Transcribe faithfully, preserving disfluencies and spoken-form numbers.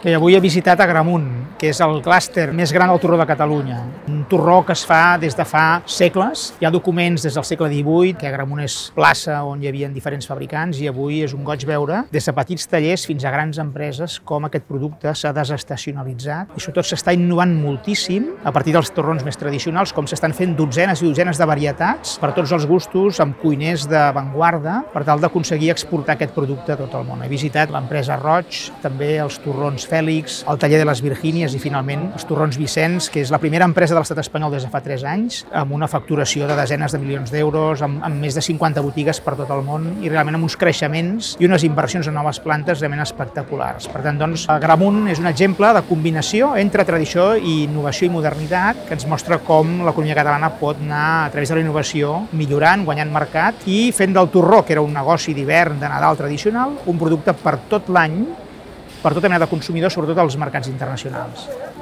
Bé, avui he visitat Agramunt, que és el clúster més gran del torró de Catalunya. Un torró que es fa des de fa segles. Hi ha documents des del segle divuit, que Agramunt és plaça on hi havia diferents fabricants, i avui és un goig veure des de petits tallers fins a grans empreses com aquest producte s'ha desestacionalitzat. I sobretot s'està innovant moltíssim a partir dels torrons més tradicionals, com s'estan fent dotzenes i dotzenes de varietats per a tots els gustos, amb cuiners d'avantguarda, per tal d'aconseguir exportar aquest producte a tot el món. He visitat l'empresa Roig, també els torrons Fèlix, el taller de les Virgínies i finalment els torrons Vicenç, que és la primera empresa de l'estat espanyol des de fa tres anys, amb una facturació de desenes de milions d'euros, amb, amb més de cinquanta botigues per tot el món i realment amb uns creixements i unes inversions en noves plantes realment espectaculars. Per tant, doncs, Agramunt és un exemple de combinació entre tradició i innovació i modernitat que ens mostra com l'economia catalana pot anar a través de la innovació millorant, guanyant mercat i fent del torró, que era un negoci d'hivern, de Nadal tradicional, un producte per tot l'any, per tota mena de consumidors, sobretot als mercats internacionals.